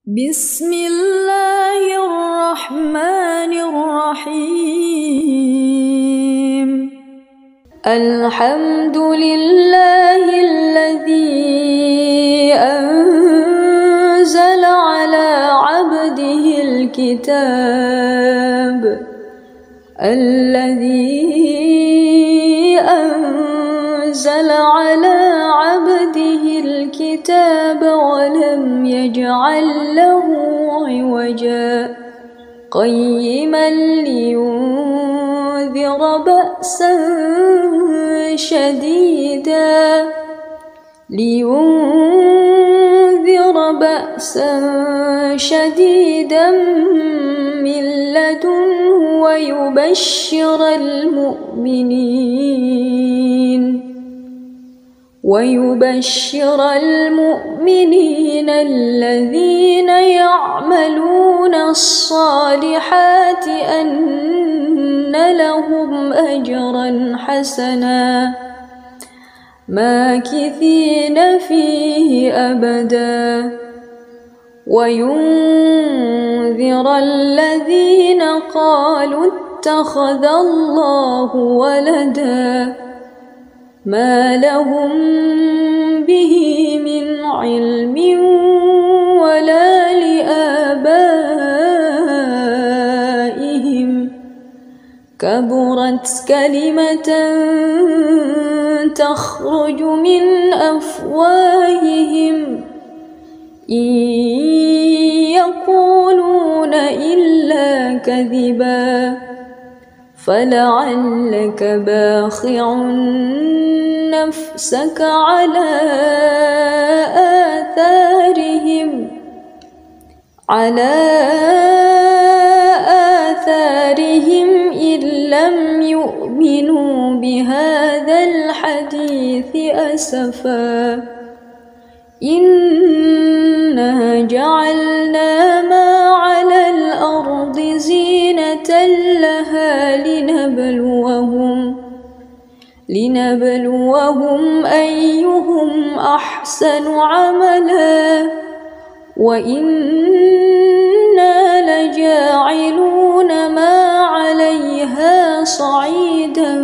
بسم الله الرحمن الرحيم. الحمد لله الذي أنزل على عبده الكتاب ولم يجعل له عوجا قيما لينذر بأسا شديدا من لدنه ويبشر المؤمنين الذين يعملون الصالحات أن لهم أجرا حسنا ماكثين فيه أبدا، وينذر الذين قالوا اتخذ الله ولدا ما لهم به من علم ولا لآبائهم، كبرت كلمة تخرج من أفواههم إن يقولون إلا كذبا، فلعلك باخع نفسك على آثارهم إن لم يؤمنوا بهذا الحديث أسفا. إنا جعلنا ما على الأرض زينة لها لنبلوهم أيهم أحسن عملا، وإنا لجاعلون ما عليها صعيدا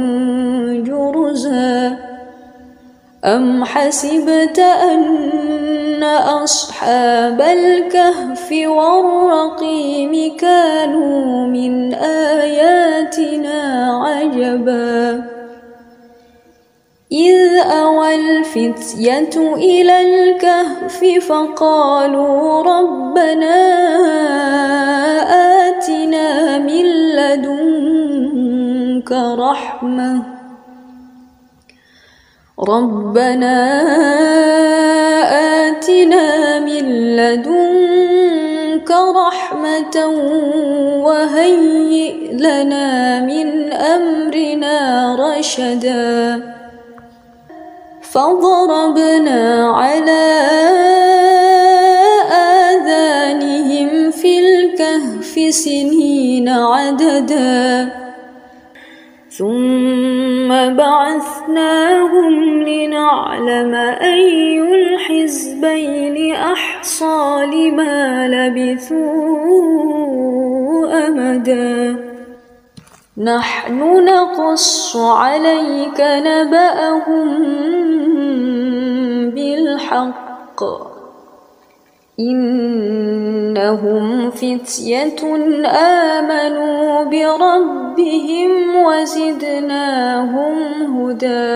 جرزا. أم حسبت أن أصحاب الكهف والرقيم كانوا من آياتنا عجبا، إذ أوى الفتية إلى الكهف فقالوا ربنا آتنا من لدنك رحمة وهيئ لنا من أمرنا رشدا. فضربنا على آذانهم في الكهف سنين عددا، ثم بعثناهم لنعلم أي الحزبين أحصى لما لبثوا أمدا. نحن نقص عليك نبأهم بالحق، إنهم فتية آمنوا بربهم وزدناهم هدى.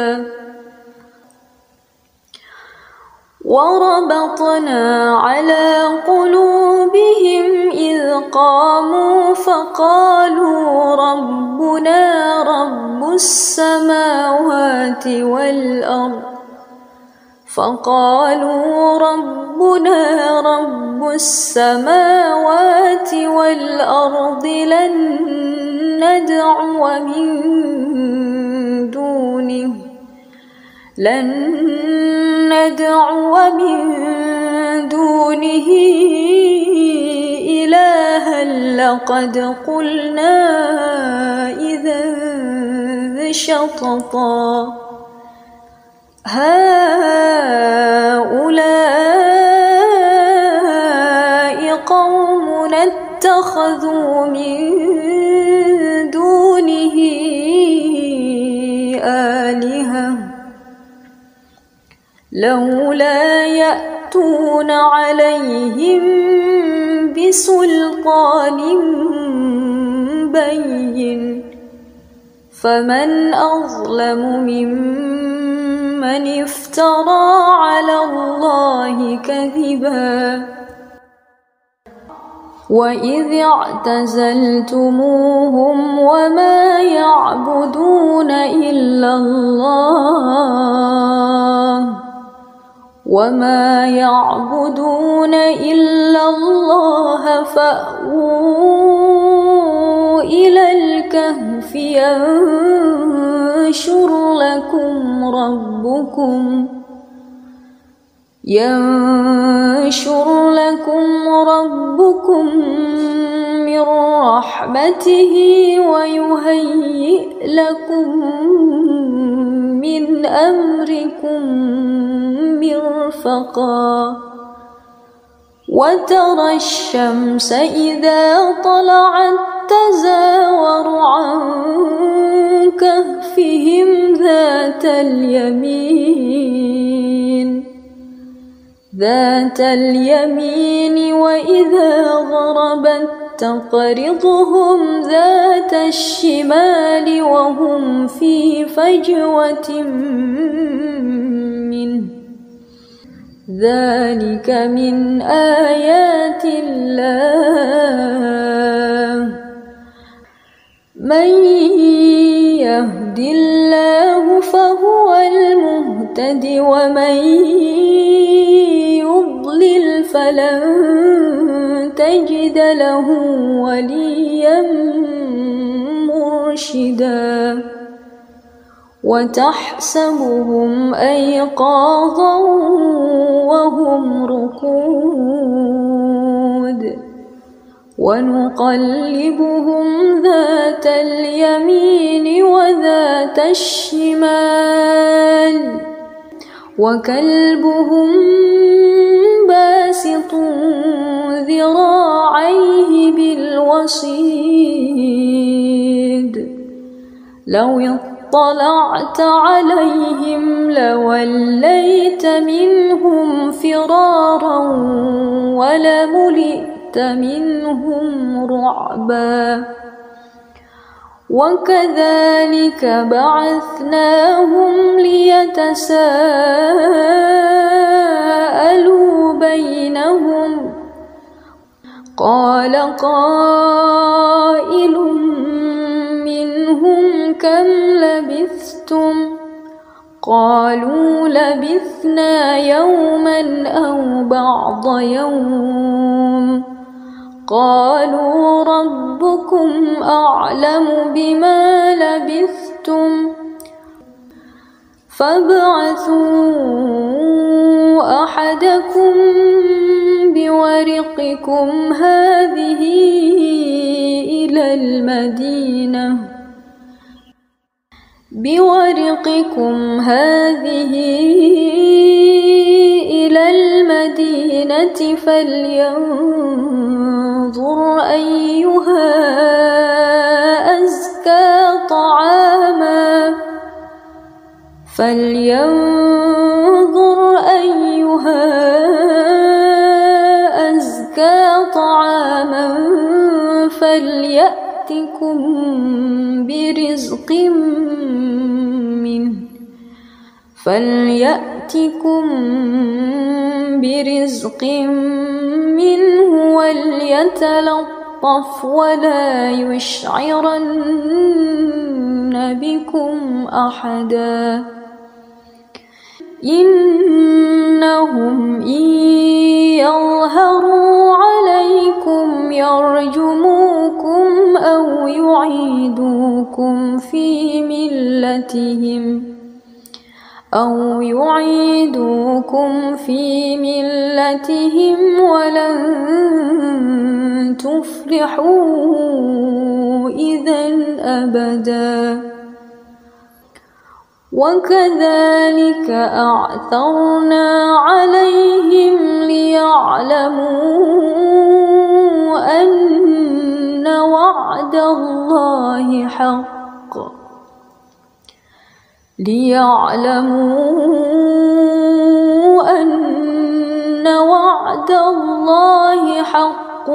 وربطنا على قلوبهم إذ قاموا فقالوا ربنا رب السماوات والأرض لن ندعو من دونه إلها لقد قلنا إذا شططا. هؤلاء قوم اتخذوا من دونه آلهة لولا يأتون عليهم بسلطان بين فمن أظلم ممن افترى على الله كذبا وإذ اعتزلتموهم وما يعبدون إلا الله فأووا إلى الكهف ينشر لكم ربكم من رحمته ويهيئ لكم من أمركم مرفقا وترى الشمس إذا طلعت تزاور عن كهفهم ذات اليمين وإذا غربت تقرضهم ذات الشمال وهم في فجوة منه ذلك من آيات الله من يهد الله فهو المهتد ومن يضلل فلن تجد له وليا مرشدا وتحسبهم أيقاظا وهم رقود ونقلبهم ذات اليمين وذات الشمال وكلبهم باسط ذراعيه بالوصيد لو اطلعت عليهم لوليت منهم فرارا ولملئت منهم رعبا وكذلك بعثناهم ليتساءلوا بينهم قال قائل منهم كم لبثتم قالوا لبثنا يوما أو بعض يوم قالوا ربكم أعلم بما لبثتم فابعثوا أحدكم بورقكم هذه إلى المدينة فلينظر أيها أزكى طعاما فليأتكم برزق منه وليتلطف ولا يشعرن بكم أحدا إنهم إن يظهروا عليكم يرجموكم أو يعيدوكم في ملتهم ولن تفلحوا إذا أبدا وكذلك أعثرنا عليهم ليعلموا الله حق ليعلموا أن وعد الله حق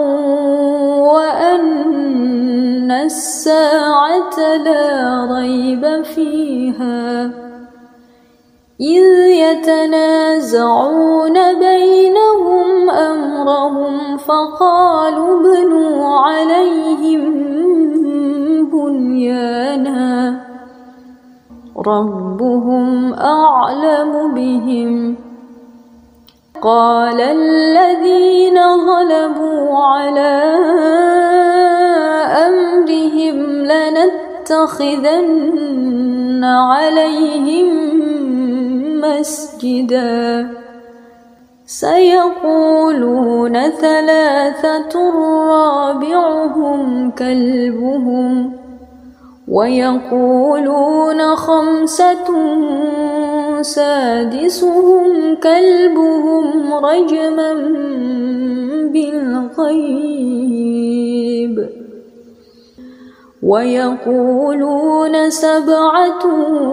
وأن الساعة لا ريب فيها إذ يتنازعون بينهم أمرهم فقالوا ابنوا عليهم بنيانا ربهم أعلم بهم قال الذين غلبوا على أمرهم لنتخذن عليهم مسجدا سيقولون ثلاثة رابعهم كلبهم ويقولون خمسة سادسهم كلبهم رجما بالغيب ويقولون سبعة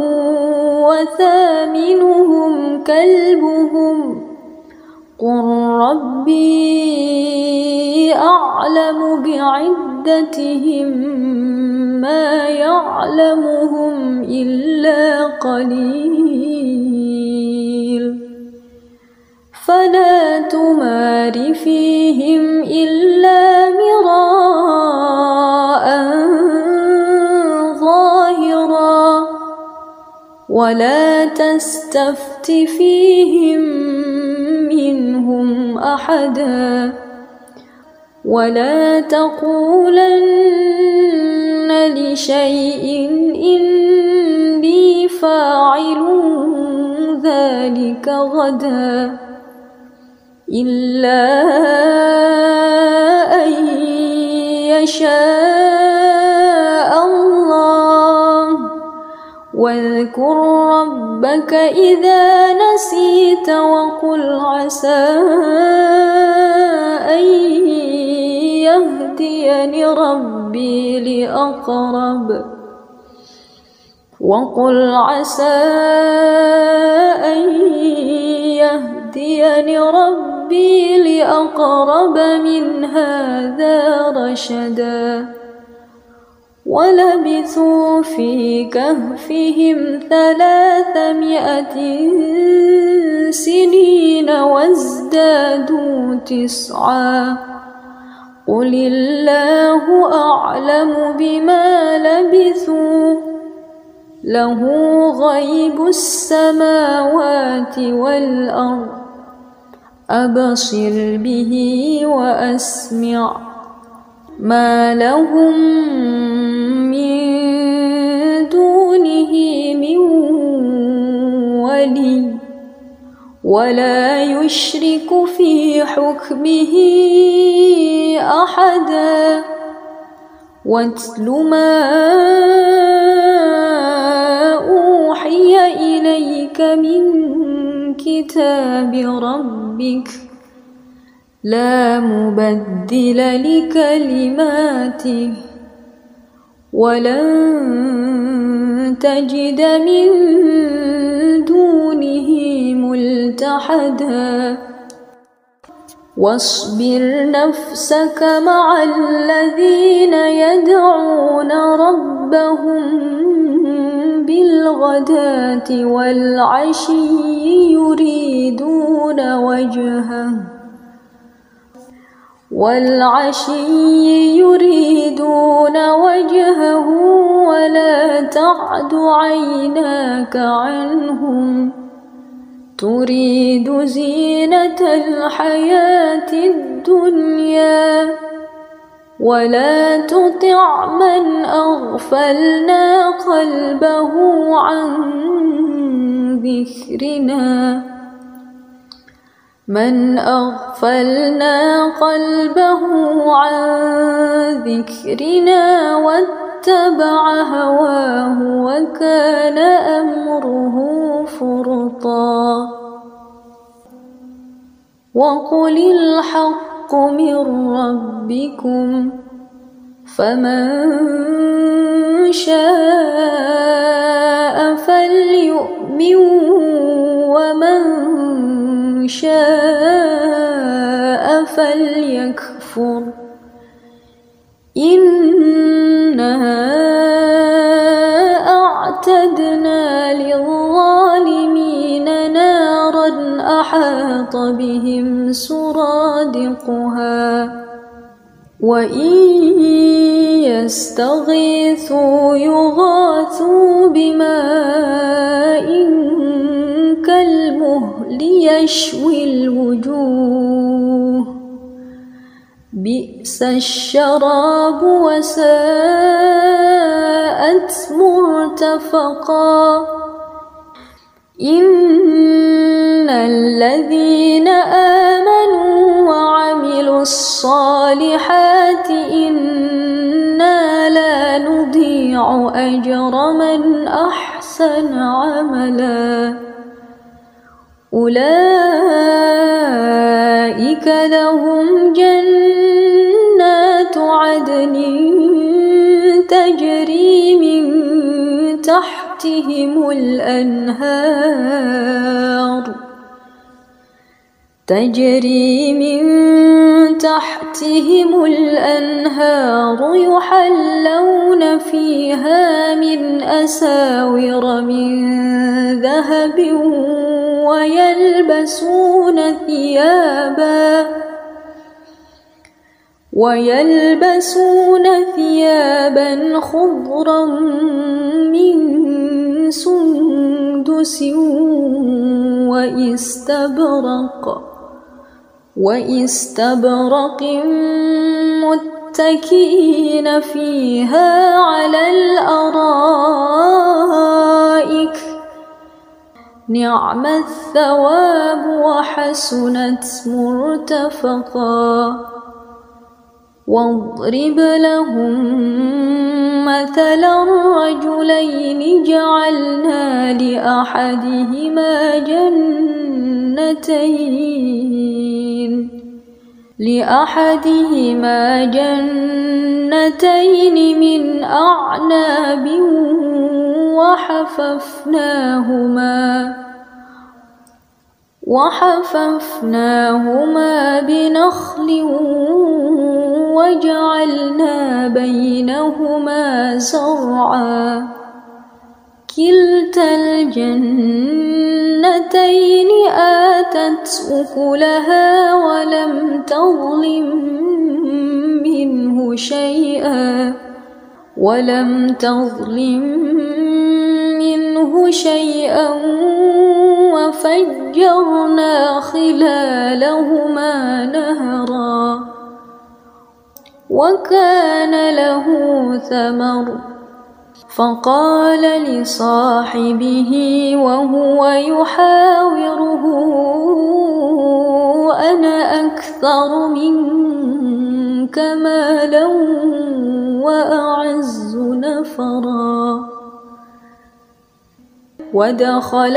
وثامنهم كلبهم قل ربي أعلم بعدتهم ما يعلمهم إلا قليل فلا تمار فيهم إلا مراء ظاهرا ولا تستفت فيهم منهم أحدا ولا تقولن لشيء إني فاعل ذلك غدا إلا أن يشاء الله واذكر ربك إذا نسيت وقل عسى أن يهديني ربي لأقرب وقل عسى أن يهديني ربي لأقرب من هذا رشدا ولبثوا في كهفهم 300 سنين وازدادوا 9 قل الله أعلم بما لبثوا له غيب السماوات والأرض أبصر به وأسمع ما لهم من دونه من ولي ولا يشرك في حكمه أحدا واتل ما أوحي إليك من كتاب ربك لا مبدل لكلماته ولن تجد من دونه ملتحدا واصبر نفسك مع الذين يدعون ربهم بالغداة والعشي يريدون وجهه ولا تعد عيناك عنهم تريد زينة الحياة الدنيا ولا تطع من أغفلنا قلبه عن ذكرنا واتبع هواه وكان أمره فرطا وقل الحق من ربكم فمن شاء فليؤمن ومن شاء فليكفر إنا أعتدنا للظالمين نارا أحاط بهم سرادقها وإن يستغيثوا يغاثوا بماء كالمهل يشوي الوجوه بئس الشراب وساءت مرتفقا إن الذين آمنوا وعملوا الصالحات إنا لا نضيع أجر من أحسن عملا أولئك لهم جنات عدن تجري من تحتهم الأنهار يحلون فيها من أساور من ذهب ويلبسون ثيابا خضرا من سندس وإستبرق متكئين فيها على الأرائك نعم الثواب وحسنت مرتفقا واضرب لهم مثلا رجلين جعلنا لأحدهما جنتين من أعناب وحففناهما بنخل وجعلنا بينهما زرعا كلتا الجنتين آتت أكلها ولم تظلم منه شيئا وفجرنا خلالهما نهرا وكان له ثمر فقال لصاحبه وهو يحاوره أنا أكثر منك مالا وأعز نفرا ودخل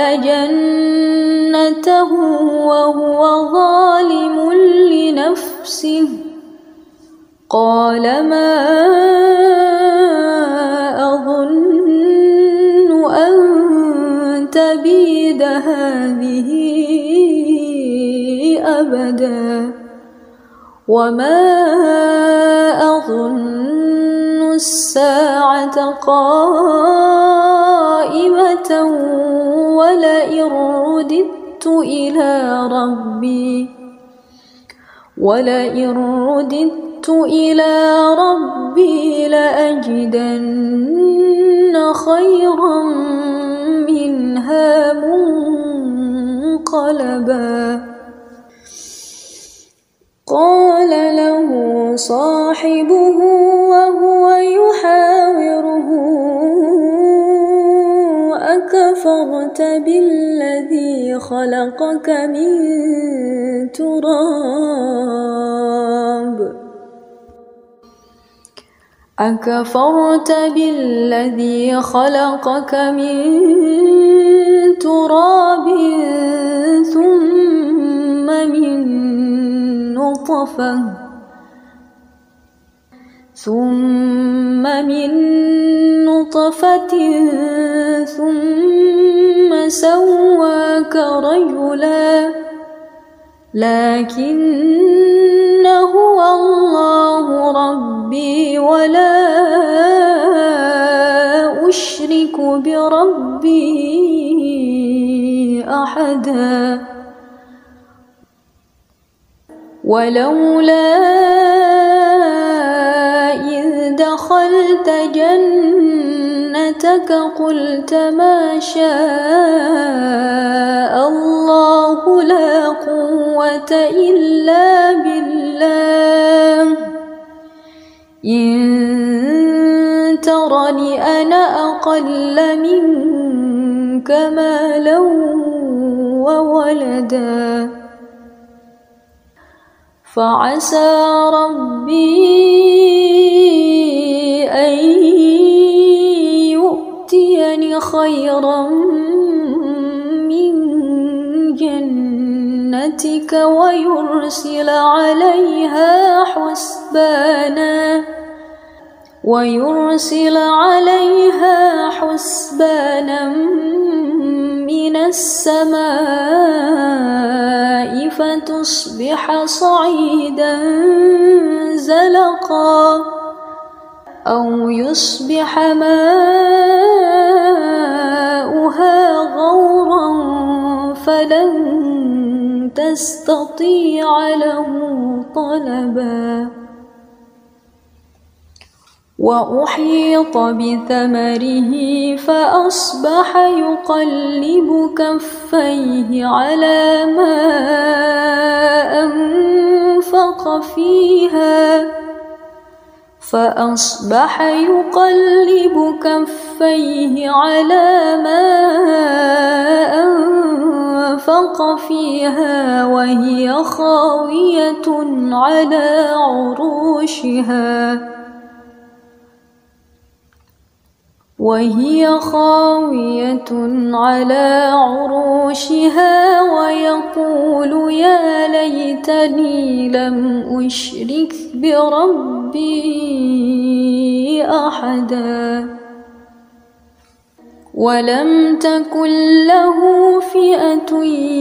جنته وهو ظالم لنفسه قال ما أظن أن تبيد هذه أبدا وما أظن الساعة قائمة ولئن رددت إلى ربي لأجدن خيرا منها منقلبا قال له صاحبه وهو يحاوره أكفرت بالذي خلقك من تراب ثم من نطفة ثم سواك رجلا لكن هو الله ربي ولا أشرك بربي أحدا ولولا إذ دخلت جنتك قلت ما شاء الله لا قوة إلا بالله إن ترني أنا أقل منك مالا وولدا فعسى ربي أن يؤتيني خيرا من جنتك ويرسل عليها حسبانا من السماء فتصبح صعيدا زلقا أو يصبح ماؤها غورا فلن تستطيع له طلبا وأحيط بثمره فأصبح يقلب كفيه على ما أنفق فيها وهي خاوية على عروشها ويقول يا ليتني لم أشرك بربي أحدا ولم تكن له فئة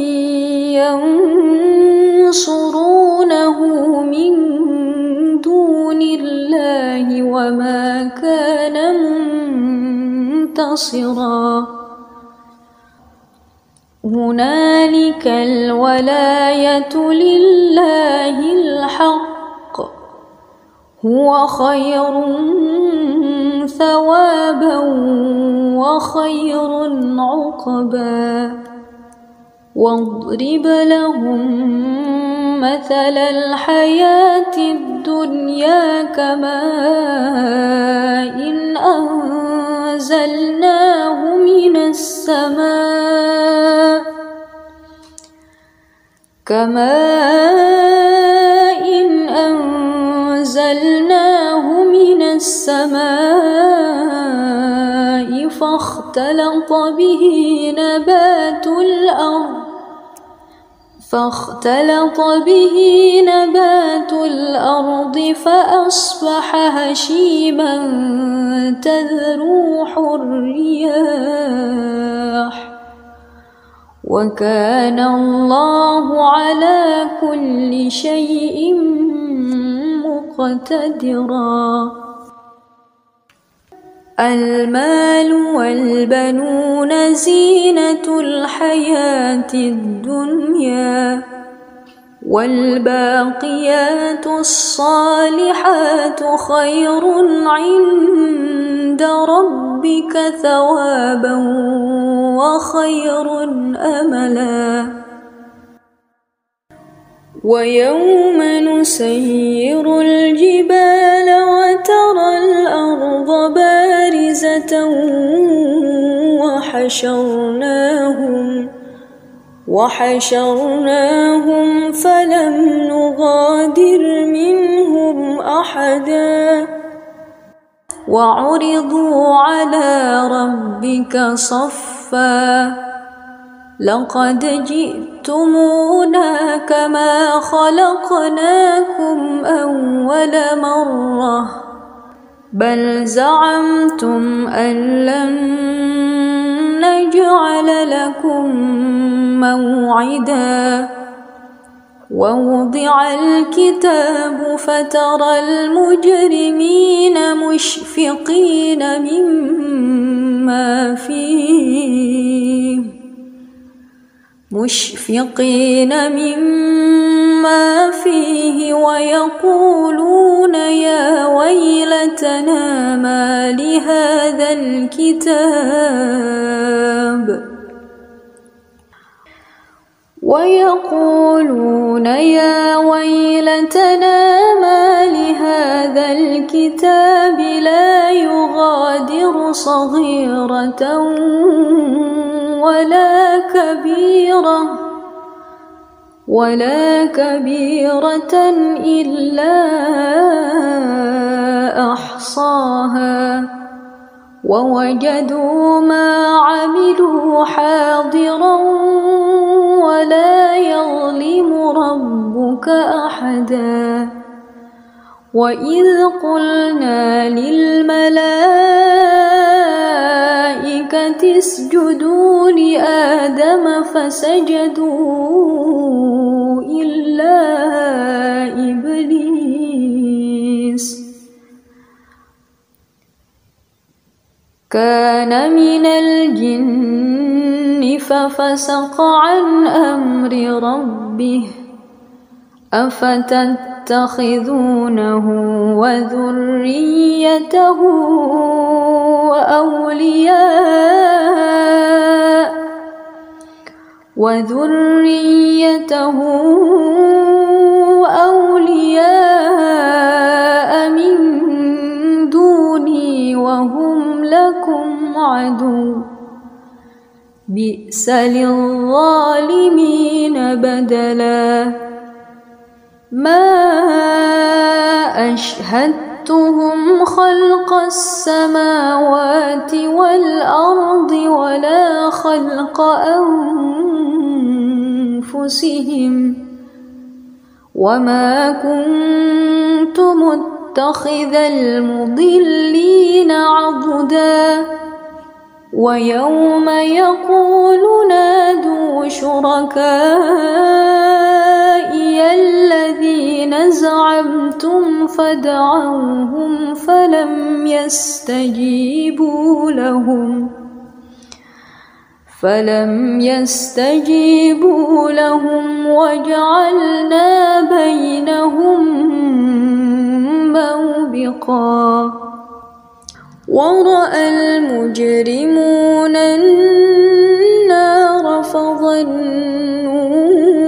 ينصرونه من دون الله وما كان منتصرا هنالك الولاية لله الحق هو خير ثوابا وخير عقبا واضرب لهم مثل الحياة الدنيا كماء أنزلناه من السماء فاختلط به نبات الأرض فأصبح هشيما تذروح الرياح وكان الله على كل شيء مقتدرا المال والبنون زينة الحياة الدنيا والباقيات الصالحات خير عند ربك ثوابا وخير أملا ويوم نسير الجبال وترى الأرض بارزة وحشرناهم فلم نغادر منهم أحدا وعرضوا على ربك صفا لقد جئتمونا كما خلقناكم أول مرة بل زعمتم أن لن نجعل لكم موعدا ووضع الكتاب فترى المجرمين مشفقين مما فيه ويقولون يا ويلتنا ما لهذا الكتاب لا يغادر صغيرة ولا كبيرة إلا أحصاها ووجدوا ما عملوا حاضرا ولا يظلم ربك أحدا وإذ قلنا للملائكة اسجدوا لآدم فسجدوا إلا إبليس كان من الجن ففسق عن أمر ربه أفتتخذونه وذريته أولياء من دوني وهم لكم عدو بئس للظالمين بدلا ما أشهدتهم خلق السماوات والأرض ولا خلق أنفسهم وما كنت متخذ المضلين عضدا ويوم يقول نادوا شركائي الذين زعمتم فدعوهم فلم يستجيبوا لهم وجعلنا بينهم موبقا ورأى المجرمون النار فظنوا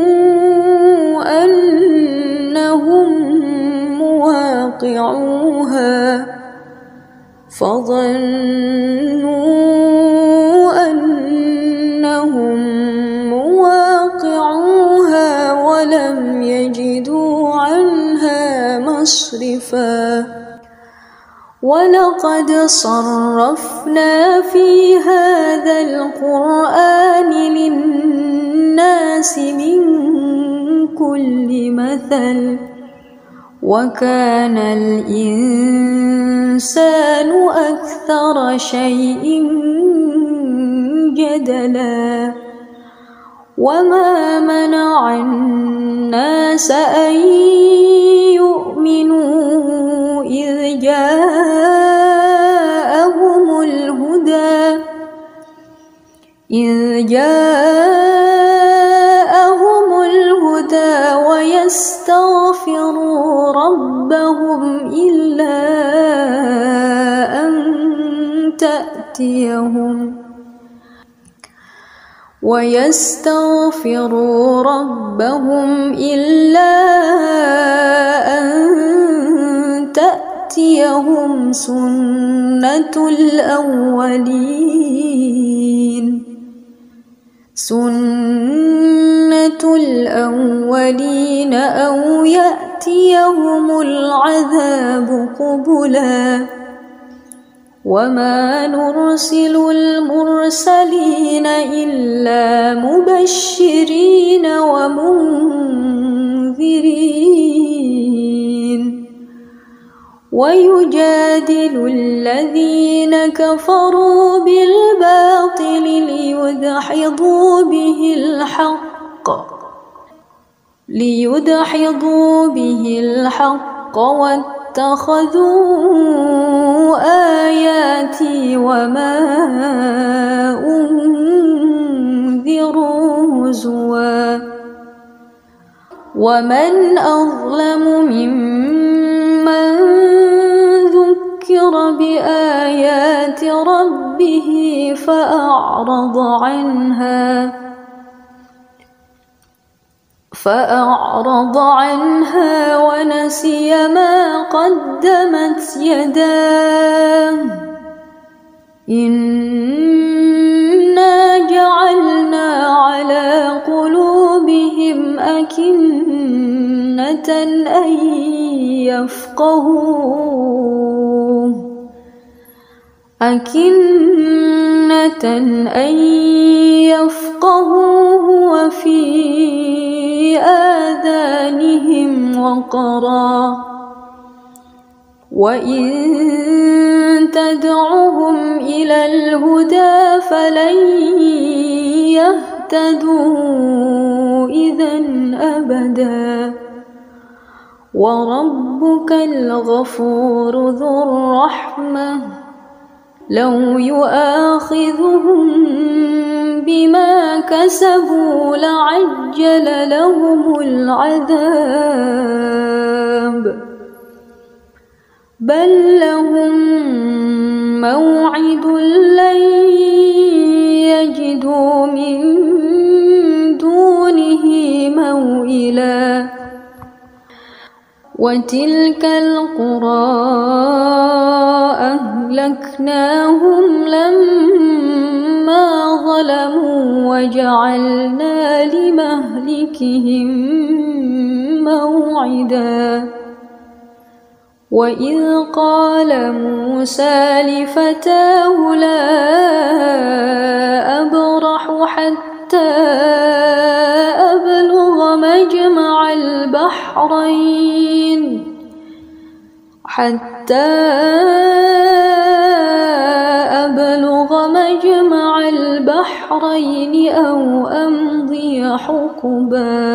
أنهم مواقعوها ولم يجدوا عنها مصرفا ولقد صرفنا في هذا القرآن للناس من كل مثل وكان الإنسان أكثر شيء جدلا وما منع الناس أن يؤمنوا إذ جاءهم الهدى ويستغفروا ربهم إلا أن تأتيهم سنة الأولين أو يأتيهم العذاب قبلا وما نرسل المرسلين إلا مبشرين ومنذرين ويجادل الذين كفروا بالباطل ليدحضوا به الحق واتخذوا آياتي وما أنذروا هزوا ومن أظلم ممن ذكر بآيات ربه فأعرض عنها ونسي ما قدمت يداه إنا جعلنا على قلوبهم أكنة أن يفقهوه وفي آذانهم وقرا وإن تدعهم إلى الهدى فلن يهتدوا إذا أبدا وربك الغفور ذو الرحمة لو يؤاخذهم بما كسبوا لعجل لهم العذاب بل لهم موعد لن يجدوا من دونه موئلا وتلك القرى أهلكناهم لما ظلموا وجعلنا لمهلكهم موعدا وإذ قال موسى لفتاه لا أبرح حتى أبلغ مجمع البحرين أو أمضي حقبا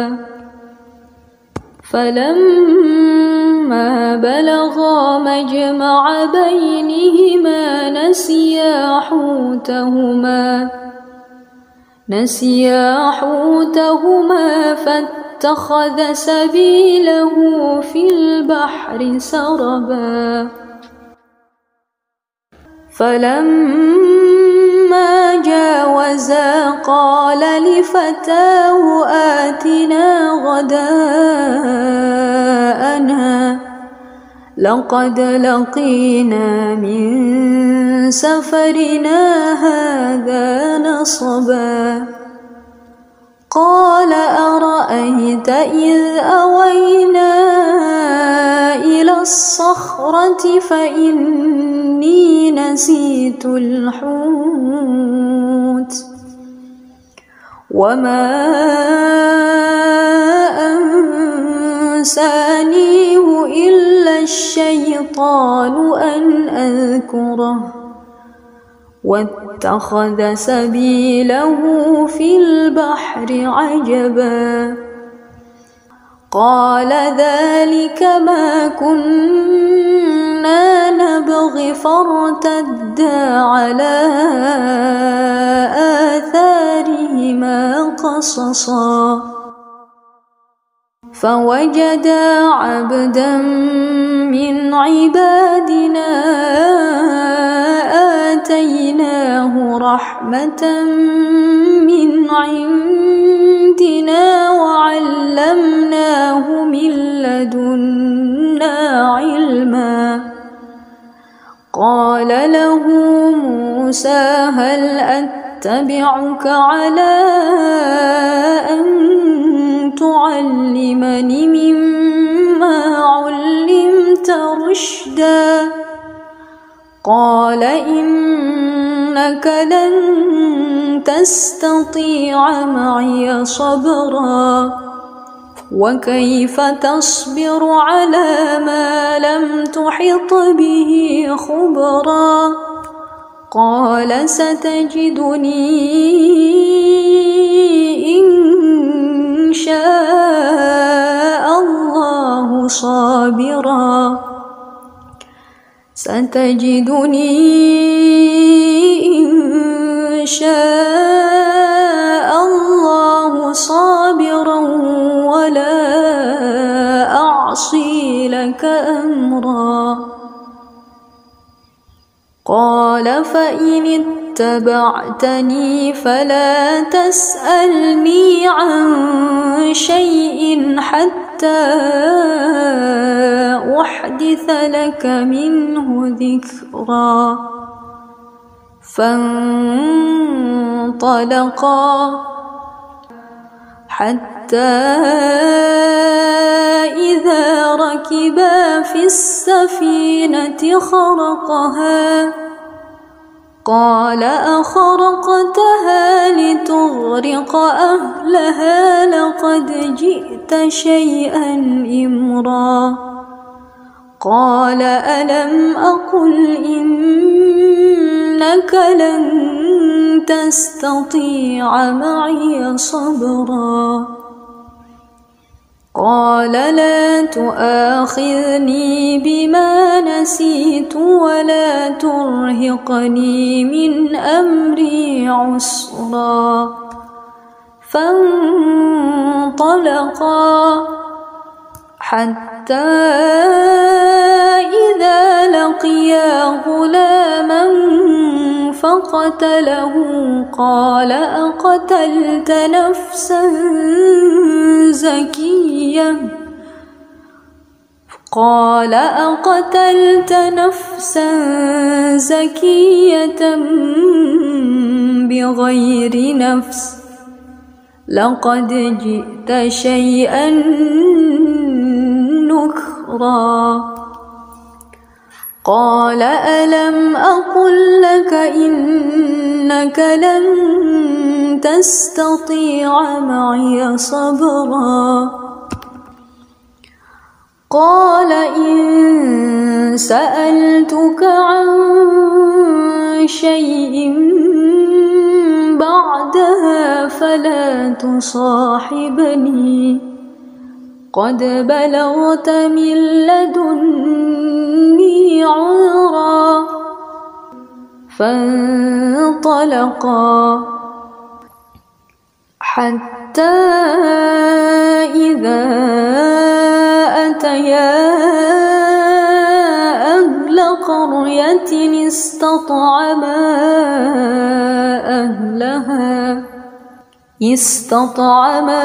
فلما بلغا مجمع بينهما نسيا حوتهما فاتخذ سبيله في البحر سربا فلما جاوزا قال لفتاه آتنا غداءنا لقد لقينا من سفرنا هذا نصبا قال أرأيت إذ أوينا إلى الصخرة فإني نسيت الحوت وما أنسانيه إلا الشيطان أن أذكره واتخذ سبيله في البحر عجبا قال ذلك ما كنا نبغي فارتدا على آثارهما قصصا فوجدا عبدا من عبادنا آتيناه رحمة من عندنا وعلمناه من لدنا علما قال له موسى هل أتبعك على أن تعلمني مما علمت رشدا قال إنك لن تستطيع معي صبرا وكيف تصبر على ما لم تحط أحط به خبرا قال ستجدني إن شاء الله صابرا إن شاء الله صابرا ولا أعصي لك أمرا قال فإن اتبعتني فلا تسألني عن شيء حتى أحدث لك منه ذكرا فانطلقا حتى إذا ركبا في السفينة خرقها قال أخرقتها لتغرق أهلها لقد جئت شيئا إمرا قال ألم أقل إنك لن تستطيع معي صبرا قال لا تؤاخذني بما نسيت ولا ترهقني من أمري عسرا فانطلقا حتى إذا لقيا غلاما فقتله قال أقتلت نفسا زكية بغير نفس لقد جئت شيئا نكرا قال ألم أقل لك إنك لن تستطيع معي صبرا قال إن سألتك عن شيء بعدها فلا تصاحبني قد بلغت من لدني عذرا فانطلقا حتى إذا أتيا أهل قرية استطعما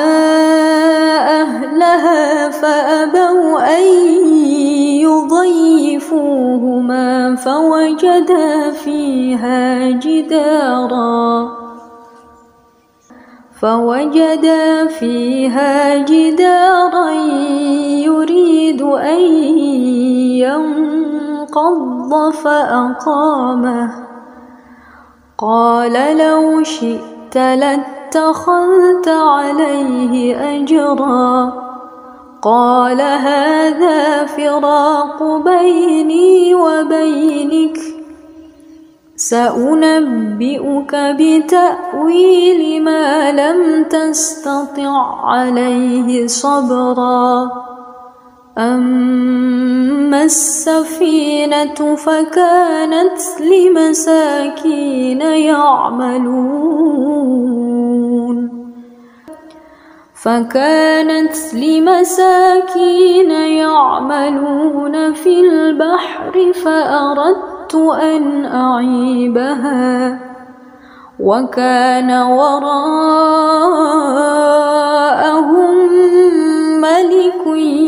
أهلها فأبوا أن يضيفوهما فوجدا فيها جدارا يريد أن ينقض فأقامه قال لو شئت لاتخذت عليه أجرا قال هذا فراق بيني وبينك سأنبئك بتأويل ما لم تستطع عليه صبرا أما السفينة فكانت لمساكين يعملون في البحر فأردت أن أعيبها وكان وراءهم ملك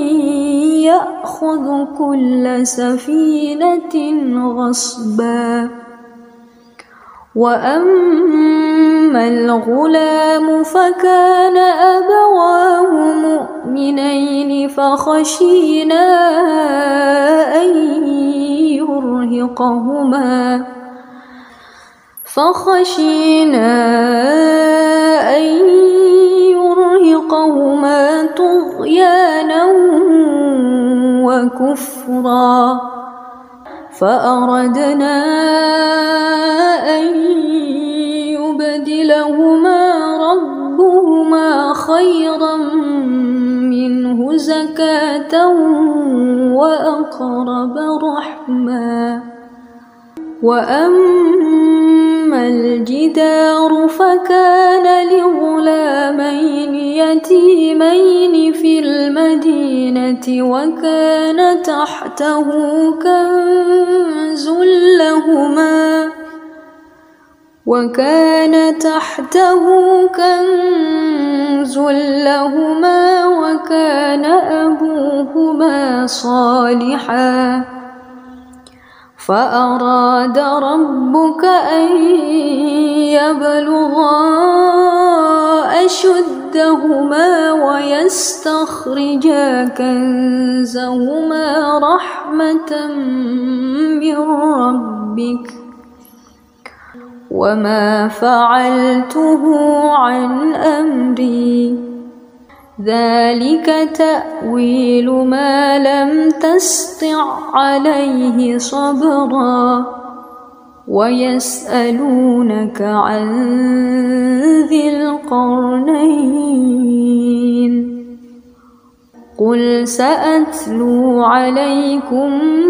يأخذ كل سفينة غصبا وأما الغلام فكان أبواه مؤمنين فخشينا أن يرهقهما طغيانا وكفرا فأردنا أن يبدلهما ربهما خيرا منه زكاة وأقرب رحما. وأما الجدار فكان لغلامين يتيمين في المدينة وكان تحته كنز لهما وكان أبوهما صالحا فأراد ربك أن يبلغا أشدهما ويستخرجا كنزهما رحمة من ربك وما فعلته عن أمري ذلك تأويل ما لم تسطع عليه صبرا. ويسألونك عن ذي القرنين قل سأتلو عليكم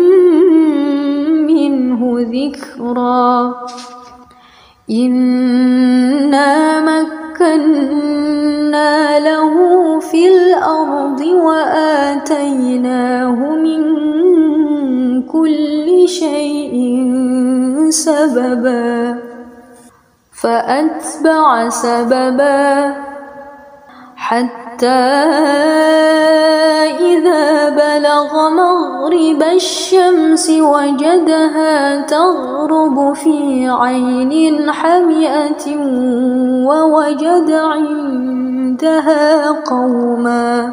منه ذكرا. إنا مكنا له في الأرض وآتيناه من كل شيء سببا فأتبع سببا حتى إذا بلغ مغرب الشمس وجدها تغرب في عين حمئة ووجد عندها قوما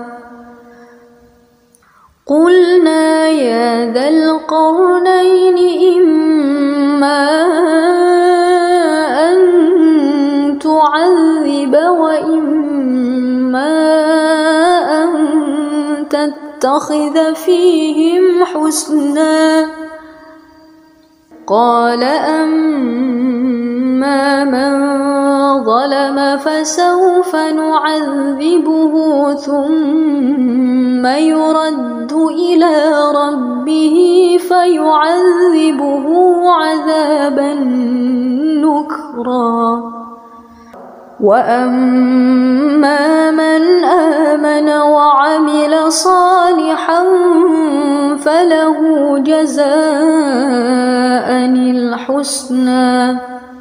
قلنا يا ذا القرنين إما أن تعذب وإما أن تتخذ فيهم حسنا. قال أما من ظلم فسوف نعذبه ثم يرد إلى ربه فيعذبه عذابا نكرا. وأما من آمن وعمل صالحا فله جزاء الحسنى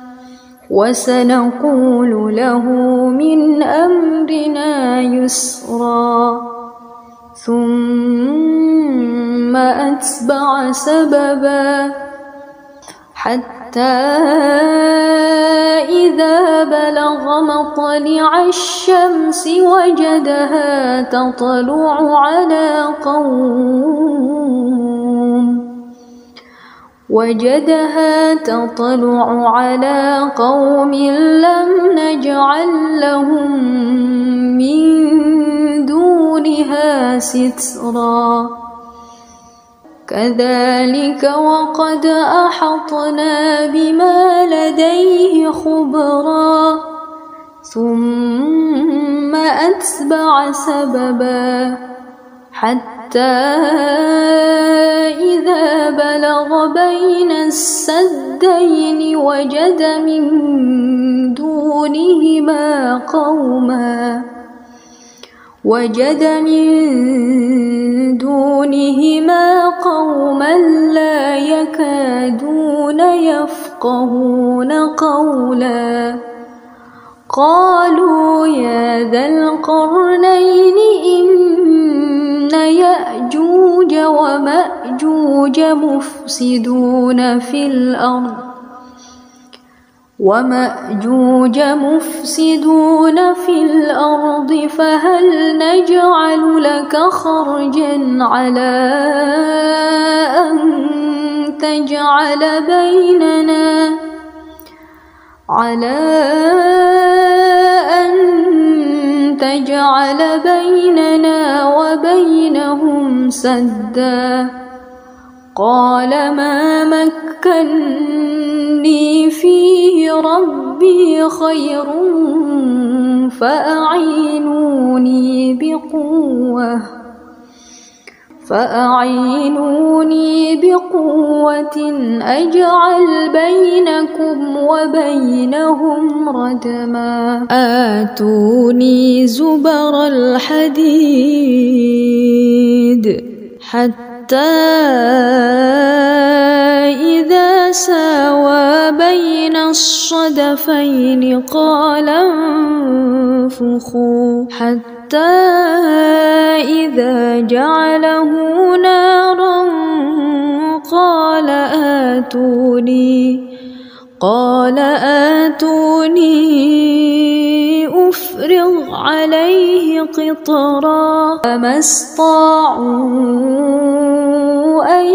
وسنقول له من أمرنا يسرا. ثم أتبع سببا حتى إذا بلغ مطلع الشمس وجدها تطلع على قوم لم نجعل لهم من دونها سترا. كذلك وقد أحطنا بما لديه خبرا. ثم أتبع سببا حتى إذا بلغ بين السدين وجد من دونهما قوما لا يكادون يفقهون قولا. قالوا يا ذا القرنين إن يأجوج ومأجوج مفسدون في الأرض فهل نجعل لك خرجا على أن تجعل بيننا وبينهم سدا. قال ما مكني فيه ربي خير فأعينوني بقوة أجعل بينكم وبينهم ردما آتوني زبر الحديد حتى إذا ساوى بين الصدفين قال انفخوا حتى إذا جعله نارا قال آتوني أفرغ عليه قطرا فما استطاعوا أن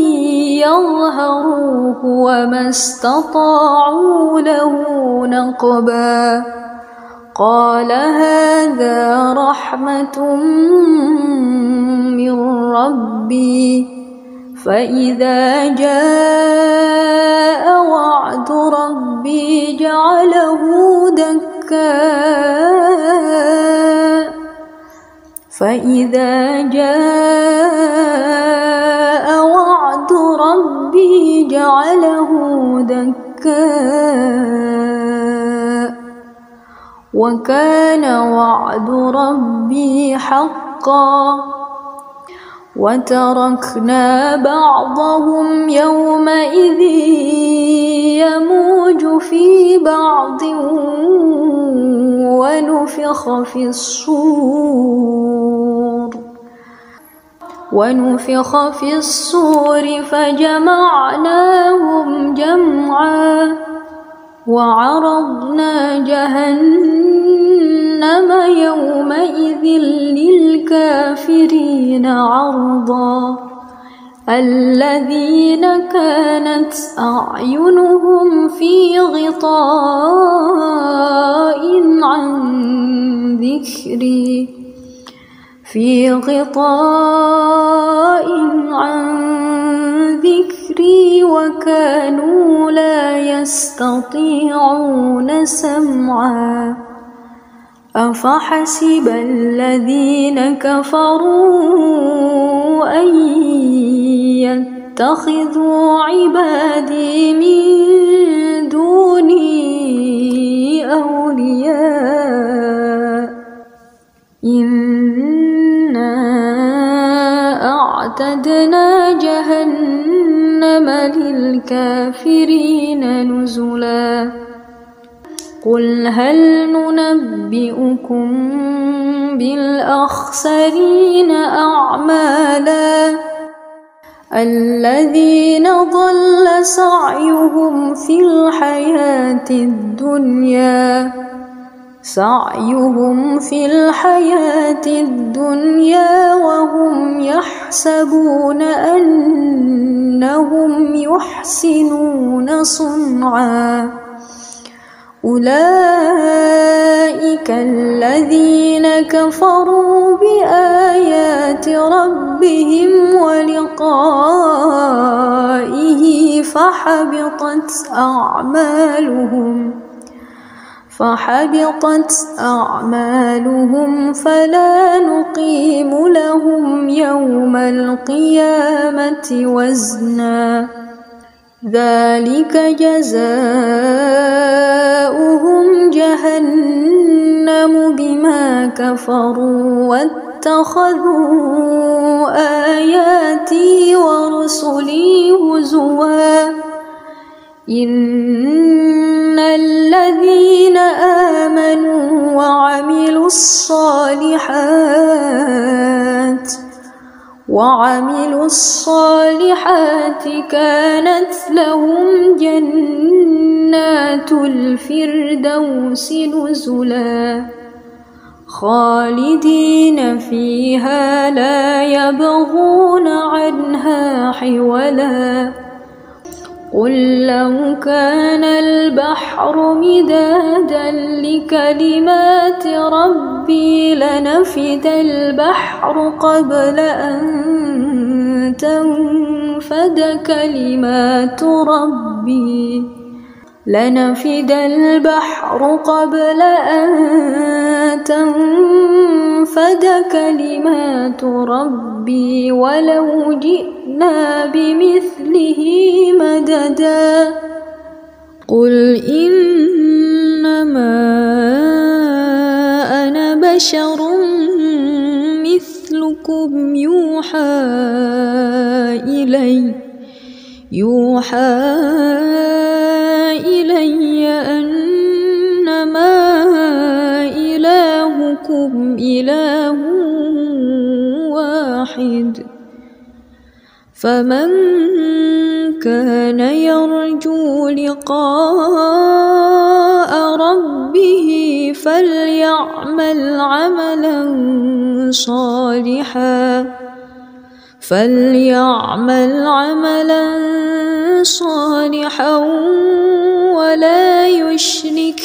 يظهروه وما استطاعوا له نقبا قال هذا رحمة من ربي فإذا جاء وعد ربي جعله دكا وكان وعد ربي حقا وتركنا بعضهم يومئذ يموج في بعض ونفخ في الصور فجمعناهم جمعا وعرضنا جهنم يومئذ للكافرين عرضا الذين كانت أعينهم في غطاء عن ذكري وكانوا لا يستطيعون سمعا أفحسب الذين كفروا أن يتخذوا عبادي من دوني أولياء إنا أعتدنا جهنم للكافرين نزلا قل هل ننبئكم بالأخسرين أعمالا الذين ضل سعيهم في الحياة الدنيا وهم يحسبون أنهم يحسنون صنعا أولئك الذين كفروا بآيات ربهم ولقائه فحبطت أعمالهم فلا نقيم لهم يوم القيامة وزنا ذلك جزاؤهم جهنم بما كفروا واتخذوا آياتي ورسلي هزوا إن الذين آمنوا وعملوا الصالحات كانت لهم جنات الفردوس نزلا خالدين فيها لا يبغون عنها حولا قل لو كان البحر مدادا لكلمات ربي لنفد البحر قبل أن تنفد كلمات ربي لنفد البحر قبل أن تنفد كلمات ربي ولو جئنا بمثله مددا قل إنما أنا بشر مثلكم يوحى إلي أنما إلهكم إله واحد فمن كان يرجو لقاء ربه فليعمل عملا صالحا ولا يشرك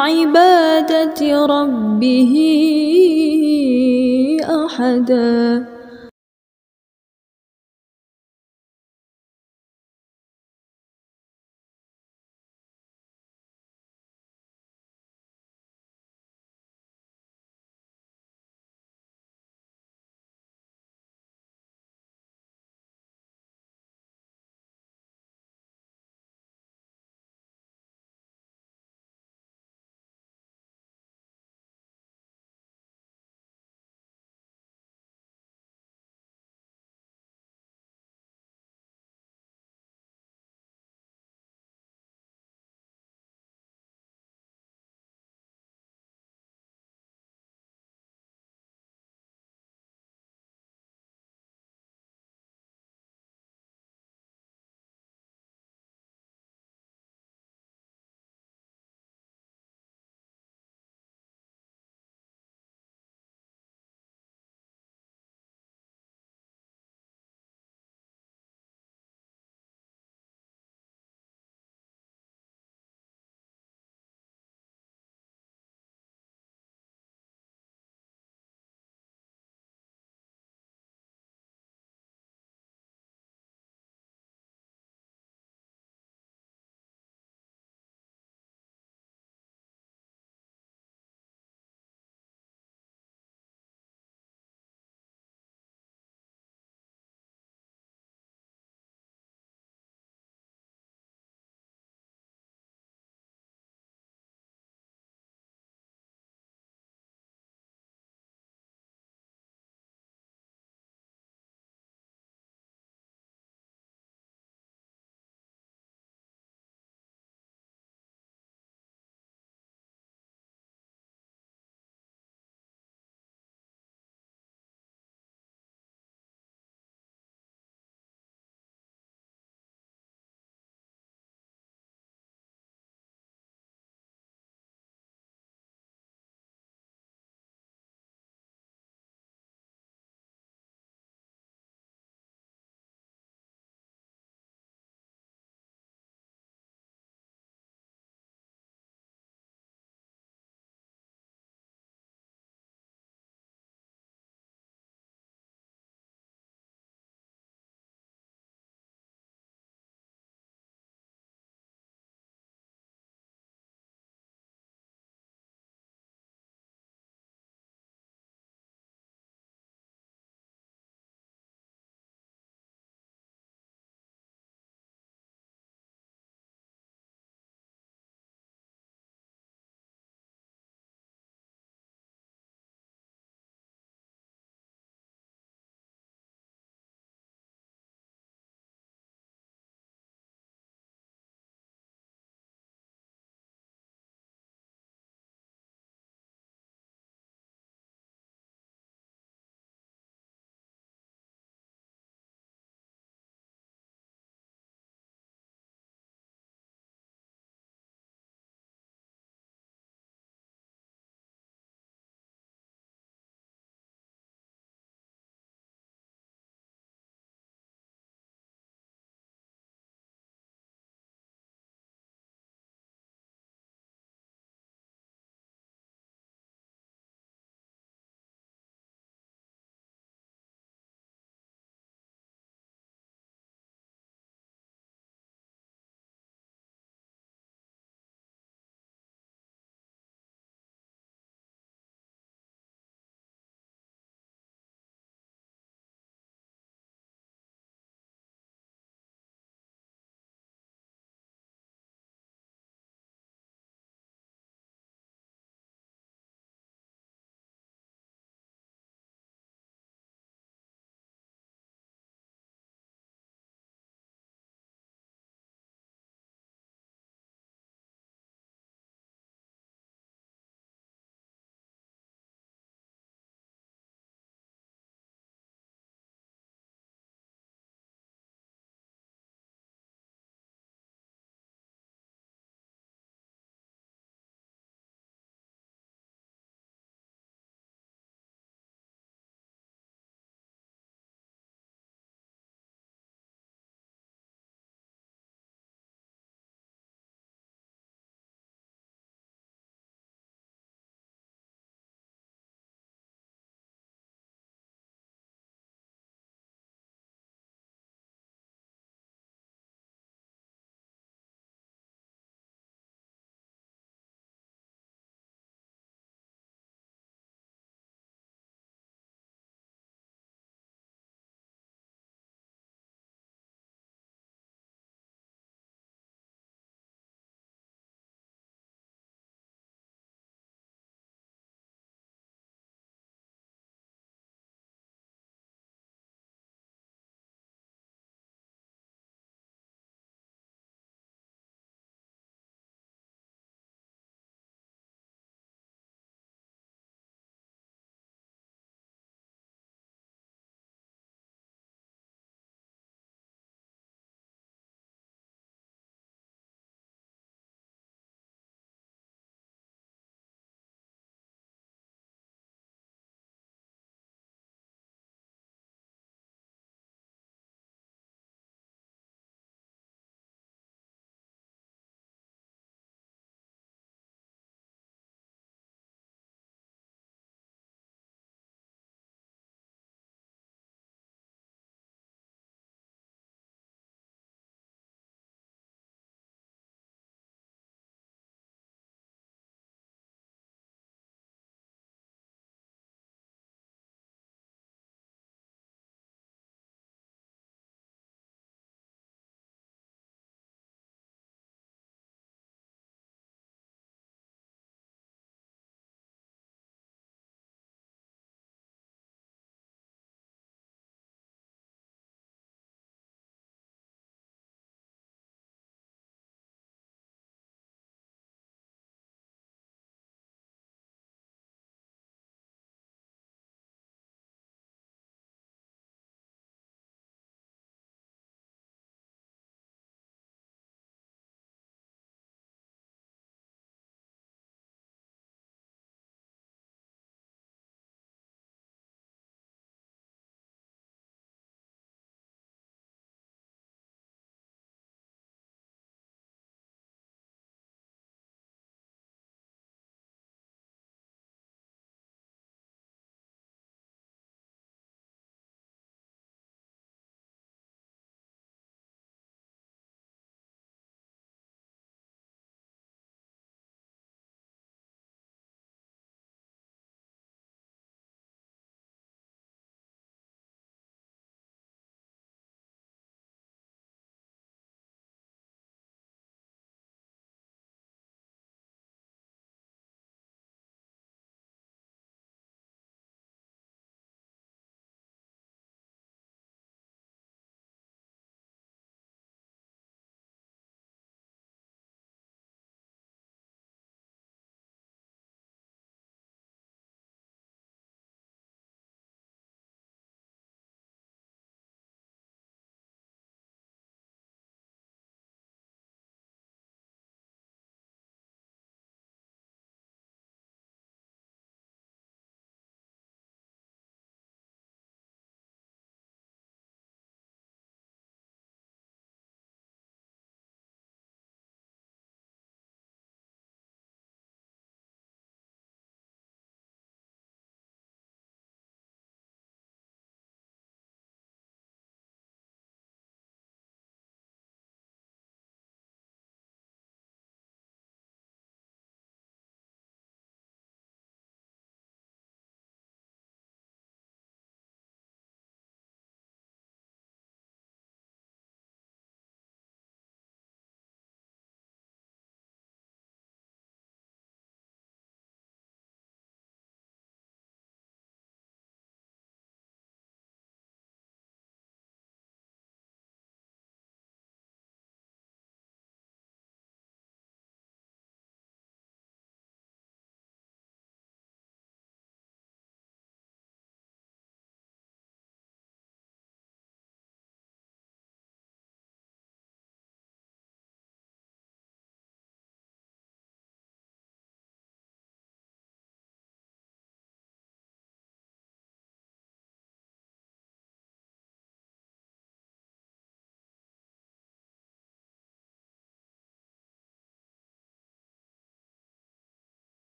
بعبادة ربه أحدا.